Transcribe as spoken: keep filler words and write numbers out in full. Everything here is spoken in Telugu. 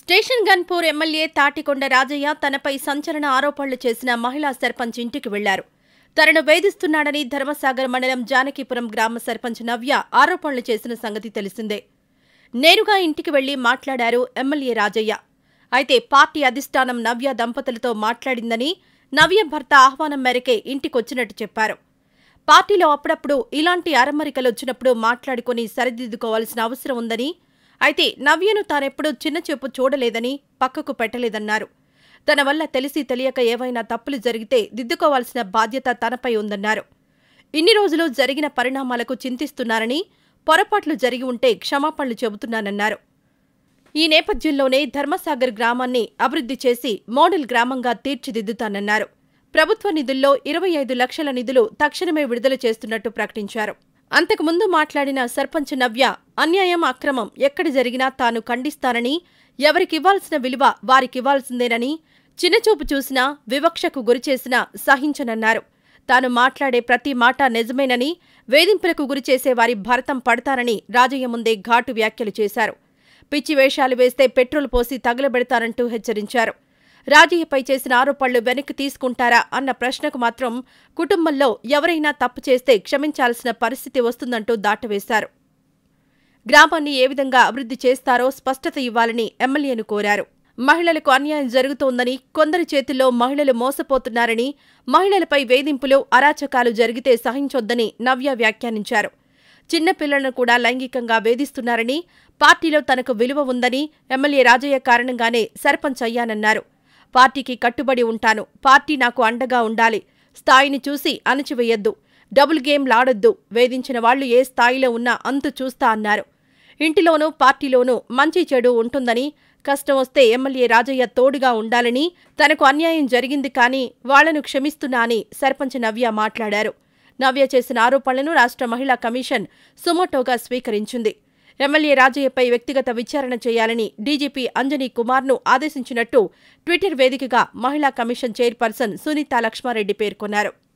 స్టేషన్ గన్పూర్ ఎమ్మెల్యే తాటికొండ రాజయ్య తనపై సంచలన ఆరోపణలు చేసిన మహిళా సర్పంచ్ ఇంటికి వెళ్లారు. తనను వేధిస్తున్నాడని ధర్మసాగర్ మండలం జానకీపురం గ్రామ సర్పంచ్ నవ్య ఆరోపణలు చేసిన సంగతి తెలిసిందే. నేరుగా ఇంటికి వెళ్లి మాట్లాడారు ఎమ్మెల్యే రాజయ్య. అయితే పార్టీ అధిష్టానం నవ్య దంపతులతో మాట్లాడిందని, నవ్య భర్త ఆహ్వానం మేరకే ఇంటికొచ్చినట్టు చెప్పారు. పార్టీలో అప్పుడప్పుడు ఇలాంటి అరమరికలొచ్చినప్పుడు మాట్లాడుకుని సరిదిద్దుకోవాల్సిన అవసరం ఉందని, అయితే నవ్యను తానెప్పుడూ చిన్నచూపు చూడలేదని, పక్కకు పెట్టలేదన్నారు. తన వల్ల తెలిసి తెలియక ఏవైనా తప్పులు జరిగితే దిద్దుకోవాల్సిన బాధ్యత తనపై ఉందన్నారు. ఇన్ని రోజులు జరిగిన పరిణామాలకు చింతిస్తున్నారని, పొరపాట్లు జరిగి ఉంటే క్షమాపణలు చెబుతున్నానన్నారు. ఈ నేపథ్యంలోనే ధర్మసాగర్ గ్రామాన్ని అభివృద్ధి చేసి మోడల్ గ్రామంగా తీర్చిదిద్దుతానన్నారు. ప్రభుత్వ నిధుల్లో ఇరవై ఐదు లక్షల నిధులు తక్షణమే విడుదల చేస్తున్నట్టు ప్రకటించారు. అంతకుముందు మాట్లాడిన సర్పంచ్ నవ్య, అన్యాయం అక్రమం ఎక్కడ జరిగినా తాను ఖండిస్తానని, ఎవరికివ్వాల్సిన విలువ వారికివ్వాల్సిందేనని, చిన్నచూపు చూసినా, వివక్షకు గురిచేసినా సహించనన్నారు. తాను మాట్లాడే ప్రతి మాట నిజమేనని, వేధింపులకు గురిచేసే వారి భరతం పడతానని రాజయ్య ముందే ఘాటు వ్యాఖ్యలు చేశారు. పిచ్చి వేషాలు వేస్తే పెట్రోల్ పోసి తగలబెడతారంటూ హెచ్చరించారు. రాజయ్యపై చేసిన ఆరోపణలు వెనక్కి తీసుకుంటారా అన్న ప్రశ్నకు మాత్రం కుటుంబంలో ఎవరైనా తప్పు చేస్తే క్షమించాల్సిన పరిస్థితి వస్తుందంటూ దాటవేశారు. గ్రామాన్ని ఏ విధంగా అభివృద్ధి చేస్తారో స్పష్టత ఇవ్వాలని ఎమ్మెల్యేను కోరారు. మహిళలకు అన్యాయం జరుగుతోందని, కొందరి చేతుల్లో మహిళలు మోసపోతున్నారని, మహిళలపై వేధింపులు, అరాచకాలు జరిగితే సహించొద్దని నవ్య వ్యాఖ్యానించారు. చిన్నపిల్లలను కూడా లైంగికంగా వేధిస్తున్నారని, పార్టీలో తనకు విలువ ఉందని, ఎమ్మెల్యే రాజయ్య కారణంగానే సర్పంచ్ అయ్యానన్నారు. పార్టీకి కట్టుబడి ఉంటాను, పార్టీ నాకు అండగా ఉండాలి, స్థాయిని చూసి అణచివేయొద్దు, డబుల్ గేమ్ లాడొద్దు, వేధించిన వాళ్లు ఏ స్థాయిలో ఉన్నా అంతు చూస్తా అన్నారు. ఇంటిలోనూ పార్టీలోనూ మంచి చెడు ఉంటుందని, కష్టం వస్తే ఎమ్మెల్యే రాజయ్య తోడుగా ఉండాలని, తనకు అన్యాయం జరిగింది కానీ వాళ్లను క్షమిస్తున్నా అని సర్పంచ్ నవ్య మాట్లాడారు. నవ్య చేసిన ఆరోపణలను రాష్ట్ర మహిళా కమిషన్ సుమోటోగా స్వీకరించింది. ఎమ్మెల్యే రాజయ్యపై వ్యక్తిగత విచారణ చేయాలని డీజీపీ అంజనీ కుమార్ను ఆదేశించినట్టు ట్విట్టర్ వేదికగా మహిళా కమిషన్ చైర్పర్సన్ సునీతా లక్ష్మారెడ్డి పేర్కొన్నారు.